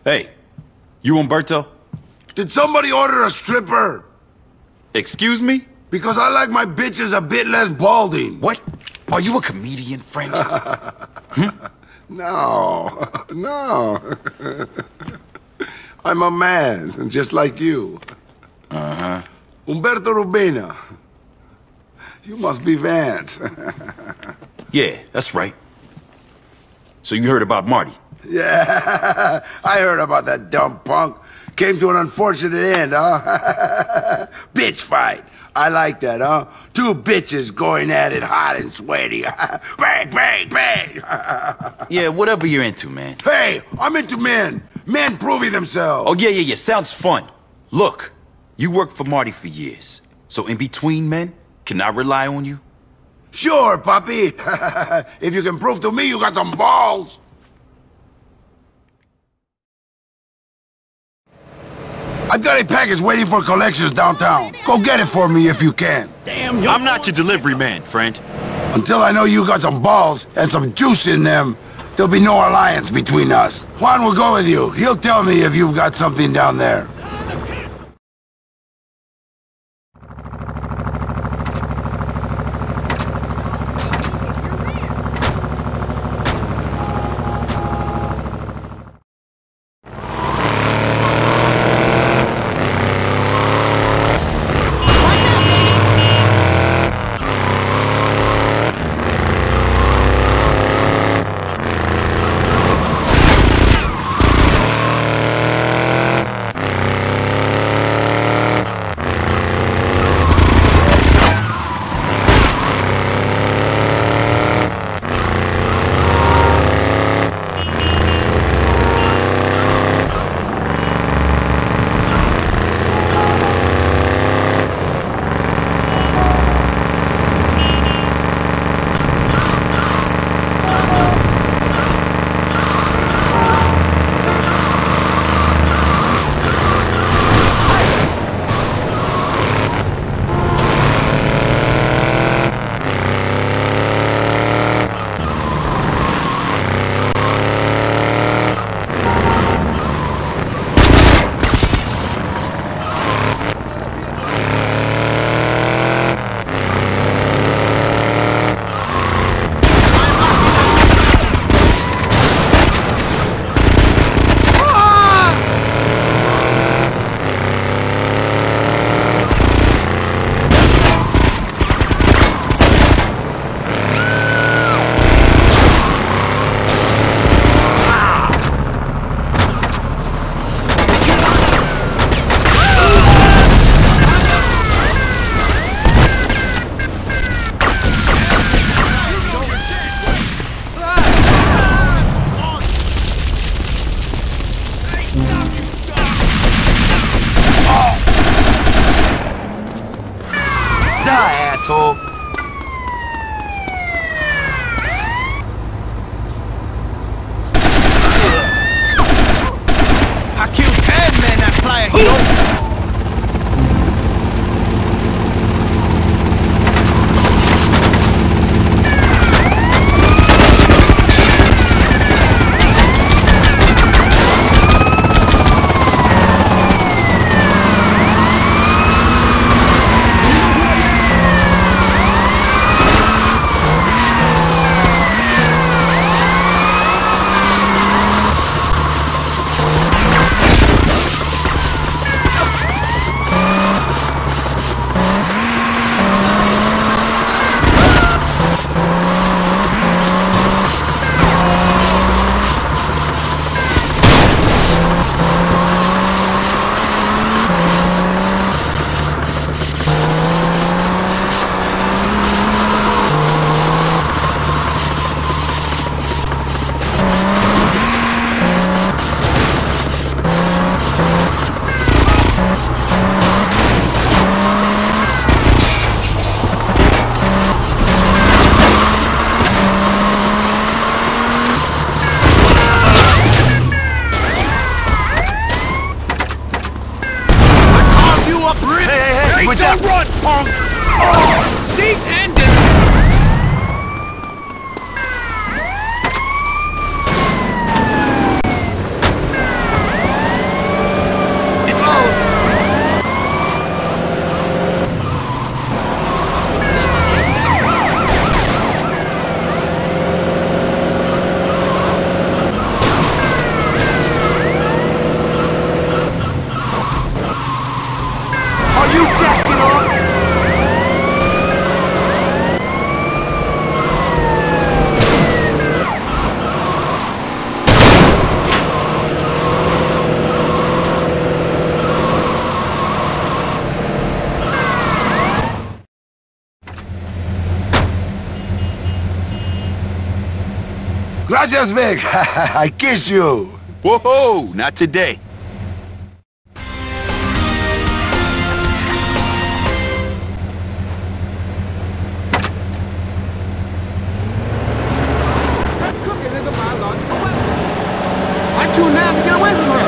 Hey, you Umberto? Did somebody order a stripper? Excuse me? Because I like my bitches a bit less balding. What? Are you a comedian, friend? No, no. I'm a man, just like you. Uh-huh. Umberto Rubina. You must be Vance. Yeah, that's right. So you heard about Marty? Yeah, I heard about that dumb punk. Came to an unfortunate end, huh? Bitch fight. I like that, huh? Two bitches going at it hot and sweaty. Bang, bang, bang. Yeah, whatever you're into, man. Hey, I'm into men. Men proving themselves. Oh, yeah. Sounds fun. Look, you worked for Marty for years. So in between men, can I rely on you? Sure, Papi. If you can prove to me you got some balls. I've got a package waiting for collections downtown. Go get it for me if you can. Damn, I'm not your delivery man, friend. Until I know you got some balls and some juice in them, there'll be no alliance between us. Juan will go with you. He'll tell me if you've got something down there. Asshole. I killed 10 men that player hero. Don't run, punk! Oh, seat ended! Are you jacking off? Gracias, Vic. I kiss you. Whoa, not today. I tuned out to get away from her.